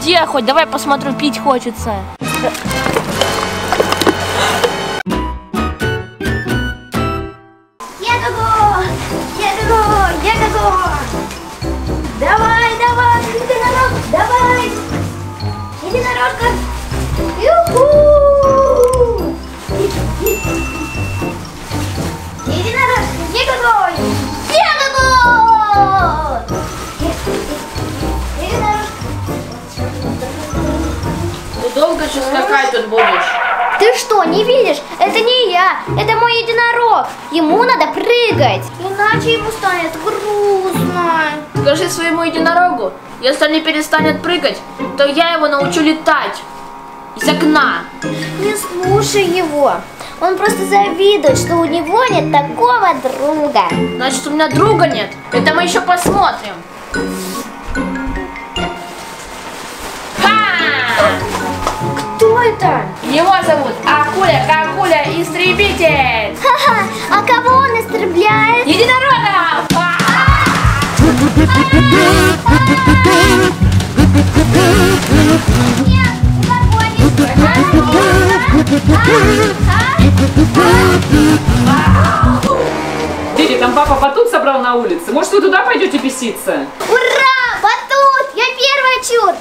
Где хоть? Давай посмотрю, пить хочется. Давай, давай, единорог, давай! Единорожка! Ю-ху! Единорожка, где какой? Где какой? Единорожка! Ты долго еще скакать тут будешь? Ты что, не видишь? Это не я, это мой единорог. Ему надо прыгать, иначе ему станет грустно. Скажи своему единорогу, если он не перестанет прыгать, то я его научу летать из окна. Не слушай его. Он просто завидует, что у него нет такого друга. Значит, у меня друга нет. Это мы еще посмотрим. Кто это? Его зовут Акуля Истребитель. Ха-ха, а кого он истребляет? Единорога! Нет, Дети, там папа батут собрал на улице. Может, вы туда пойдете беситься? ура, батут! Я первая чур!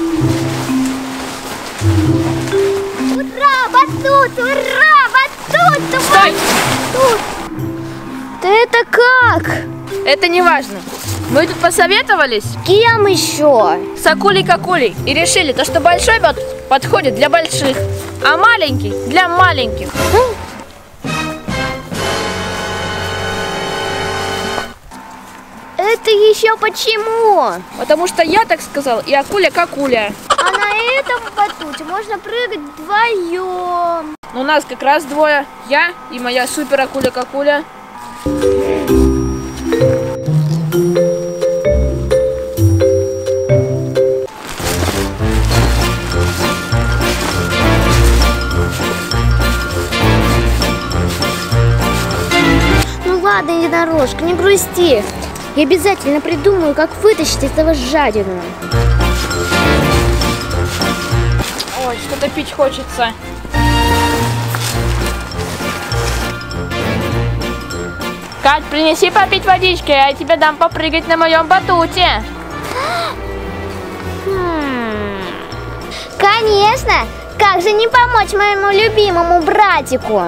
Ура, батут! Ура, батут! Стой! Батут! Да это как? Это не важно. Мы тут посоветовались С кем еще? с Акулей и решили, то, что большой батут подходит для больших, а маленький для маленьких. Это еще почему? Потому что я так сказал, и Акуля. А на этом батуте можно прыгать вдвоем. Но у нас как раз двое. Я и моя супер Акуля. Ну ладно, единорожка, не грусти. Я обязательно придумаю, как вытащить этого жадину. Ой, что-то пить хочется. Кать, принеси попить водички, а я тебе дам попрыгать на моем батуте. Конечно! Как же не помочь моему любимому братику?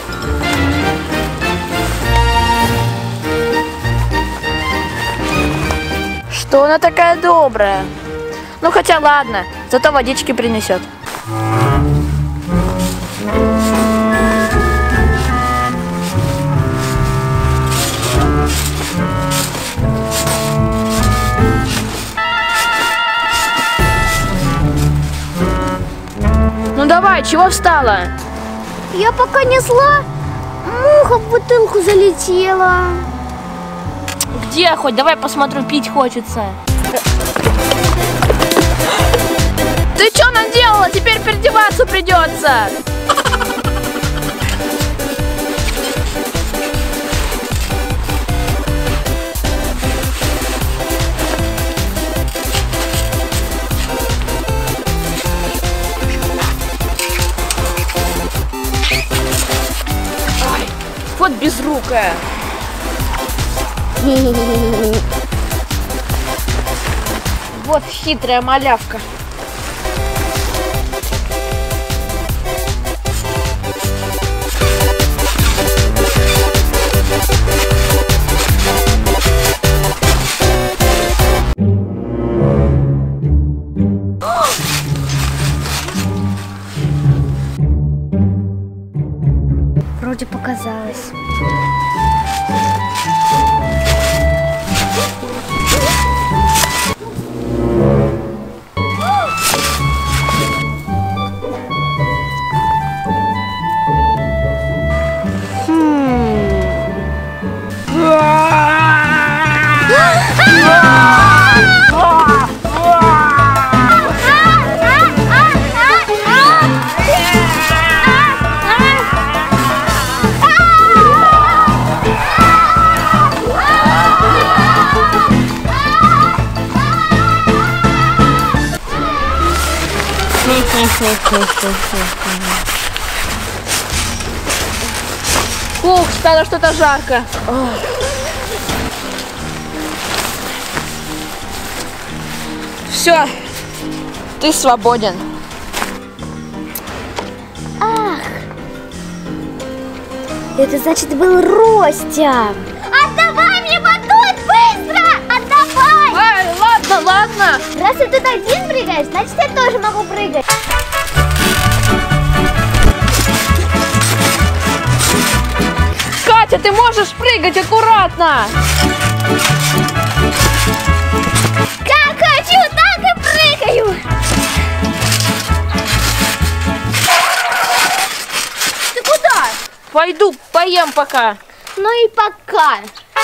Что она такая добрая? Ну хотя ладно, зато водички принесет. Ну давай, чего встала? Я пока несла, муха в бутылку залетела. Где хоть? Давай посмотрю, пить хочется. Ты что наделала? Теперь переодеваться придется. Ай, вот безрукая. Вот хитрая малявка. Вроде показалось. Ух, стало что-то жарко. Все, ты свободен. Ах, это значит был Ростя. Отдавай мне батут, быстро! Отдавай! Ай, ладно, ладно. Раз ты тут один прыгаешь, значит я тоже могу прыгать. Катя, ты можешь прыгать аккуратно. Как хочу, так и прыгаю. Ты куда? Пойду поем пока. Ну и пока.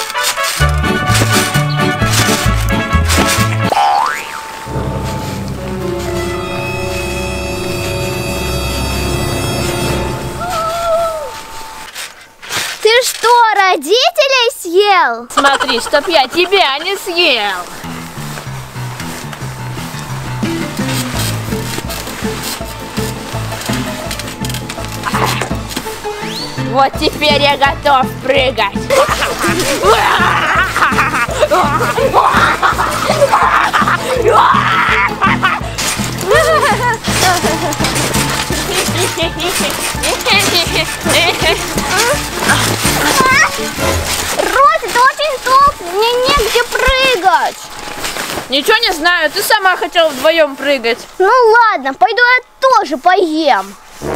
Ты что, родителей съел? Смотри, чтоб я тебя не съел. Вот теперь я готов прыгать. Рося, ты очень толстый, мне негде прыгать. Ничего не знаю, ты сама хотела вдвоем прыгать. Ну ладно, пойду я тоже поем.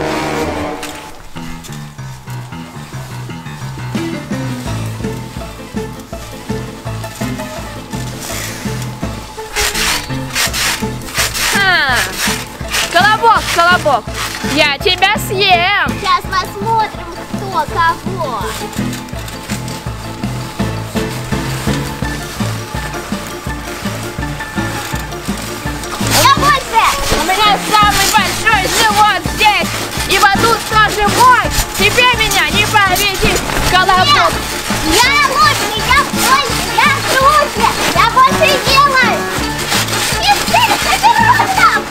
Колобок, колобок, я тебя съем. Сейчас посмотрим, кто кого. Я больше! У меня самый большой живот здесь, и батут тоже мой. Тебе меня не победить, колобок. Я лучше, я больше, я круче, я больше делаю. И ты соберутся!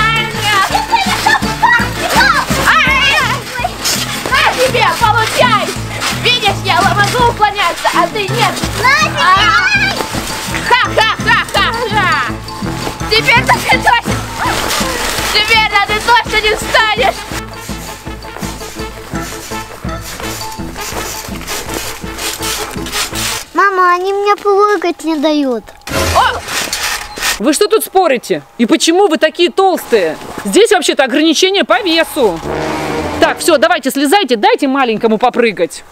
На тебе, получай! Видишь, я могу уклоняться, а ты нет. Ха-ха-ха-ха-ха! Теперь-то ты точно... Теперь-то ты точно не встанешь! Мама, они мне прыгать не дают. О! Вы что тут спорите? И почему вы такие толстые? Здесь вообще-то ограничение по весу. Так, все, давайте слезайте, дайте маленькому попрыгать.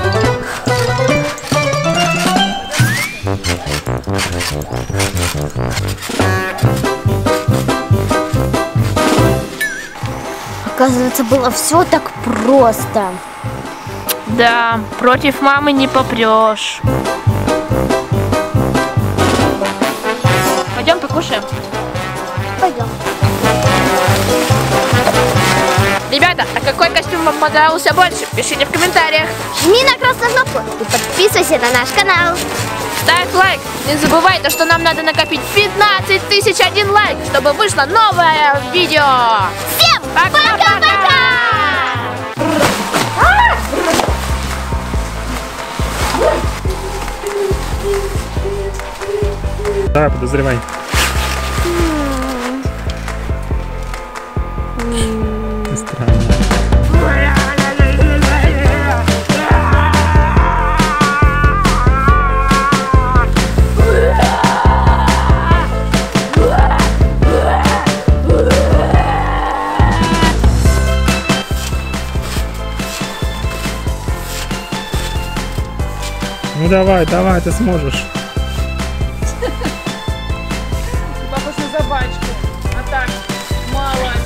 Оказывается, было все так просто. Да, против мамы не попрешь. Пойдем покушаем. Пойдем. Ребята, а какой костюм вам понравился больше? Пишите в комментариях. Жми на красную кнопку и подписывайся на наш канал. Ставь лайк. Не забывай, что нам надо накопить 15 001 лайк, чтобы вышло новое видео. Всем пока-пока! Давай, подозревай. Ты странная. Ну давай, давай, ты сможешь. Похож на собачку. А так, молодец.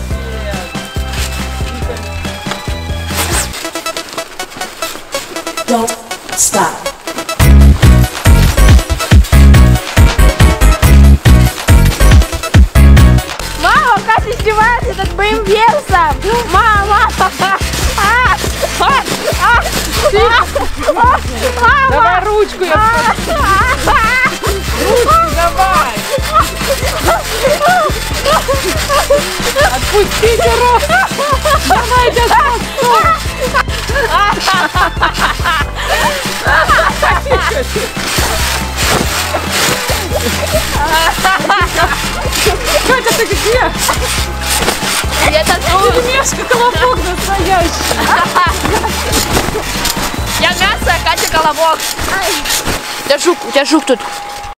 Don't stop. Мама, как издевается над моим весом? Мама! Давай ручку, я ручку давай. Отпусти. Питера! Давайте Катя, ты где? Где-то тут. Мешка, колобок настоящий. Я мясо, а Катя колобок. У тебя жук тут.